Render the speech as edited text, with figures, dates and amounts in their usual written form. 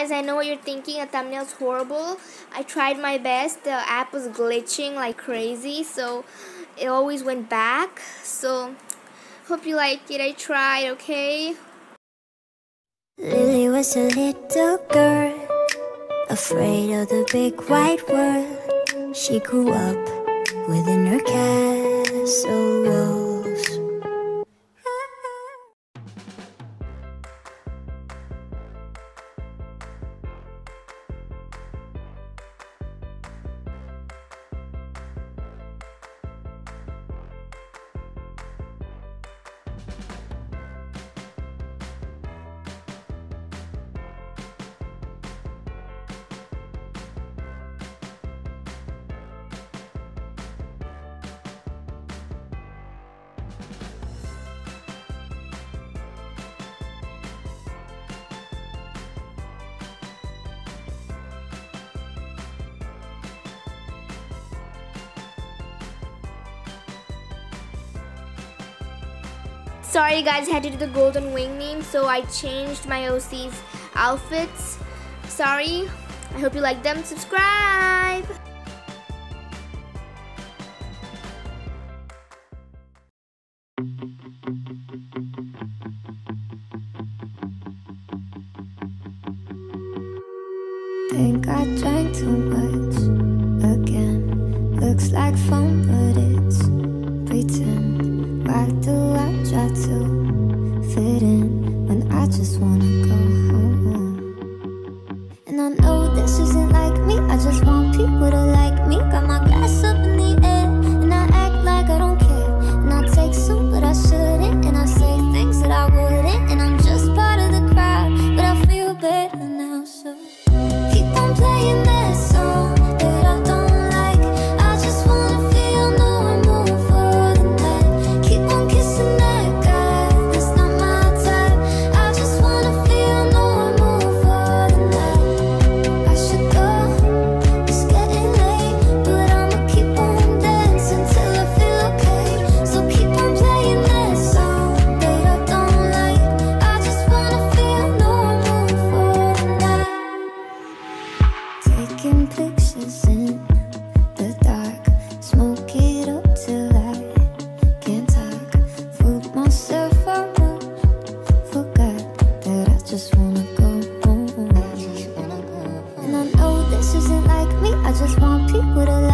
guys, I know what you're thinking. The thumbnail's horrible. I tried my best. The app was glitching like crazy, so it always went back. So hope you like it. I tried, okay? Lily was a little girl, afraid of the big white world. She grew up within her castle walls. Sorry guys, I had to do the golden wing meme, so I changed my OC's outfits. Sorry. I hope you like them. Subscribe! Think I drank too much again. Looks like fun, but it's pretend. Why do I try to fit in when I just wanna go home? And I know this isn't like me, I just want people to like me. Got my glass up in the air, and I act like I don't care. And I take some, but I shouldn't. And I say things that I wouldn't. And I'm just part of the crowd, but I feel better now, so keep on playing that song that I don't like. I just wanna feel normal for the night. Keep on kissing that guy, that's not my type. I just wanna feel normal for the night. I should go, it's getting late, but I'ma keep on dancing till I feel okay. So keep on playing that song that I don't like. I just wanna feel normal for the night. Taking pictures in the dark, smoke it up till I can't talk. Fooled myself around, forgot that I just wanna go home. And I know this isn't like me, I just want people to